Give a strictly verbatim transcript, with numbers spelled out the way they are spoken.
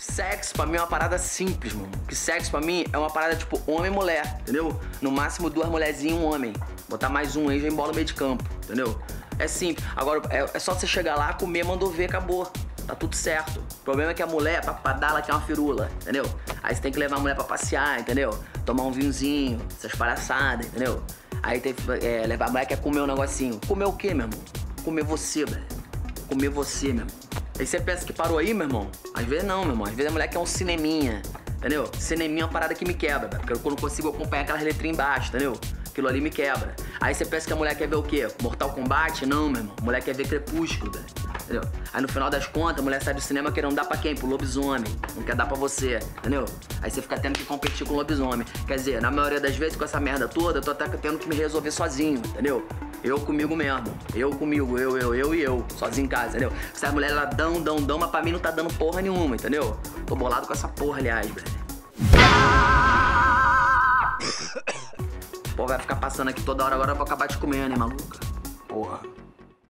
Sexo pra mim é uma parada simples, mano. Porque sexo pra mim é uma parada tipo homem e mulher, entendeu? No máximo duas mulherzinhas e um homem. Botar mais um aí já embola o meio de campo, entendeu? É simples. Agora é, é só você chegar lá, comer, mandou ver, acabou. Tá tudo certo. O problema é que a mulher, pra, pra dar, ela quer uma firula, entendeu? Aí você tem que levar a mulher pra passear, entendeu? Tomar um vinhozinho, essas palhaçadas, entendeu? Aí tem que é, levar a mulher que quer comer um negocinho. Comer o quê, meu irmão? Comer você, velho. Comer você, meu irmão. Aí você pensa que parou aí, meu irmão? Às vezes não, meu irmão. Às vezes a mulher quer um cineminha, entendeu? Cineminha é uma parada que me quebra, velho. Porque eu não consigo acompanhar aquelas letrinhas embaixo, entendeu? Aquilo ali me quebra. Aí você pensa que a mulher quer ver o quê? Mortal Kombat? Não, meu irmão. A mulher quer ver Crepúsculo, velho. Entendeu? Aí no final das contas, a mulher sai do cinema querendo dar pra quem? Pro lobisomem. Não quer dar pra você, entendeu? Aí você fica tendo que competir com o lobisomem. Quer dizer, na maioria das vezes, com essa merda toda, eu tô até tendo que me resolver sozinho, entendeu? Eu comigo mesmo. Eu comigo, eu, eu, eu e eu. Sozinho em casa, entendeu? Essa mulher, ela dão, dão, dão, mas pra mim não tá dando porra nenhuma, entendeu? Tô bolado com essa porra, aliás, velho. Pô, vai ficar passando aqui toda hora, agora eu vou acabar te comendo, hein, maluca? Porra.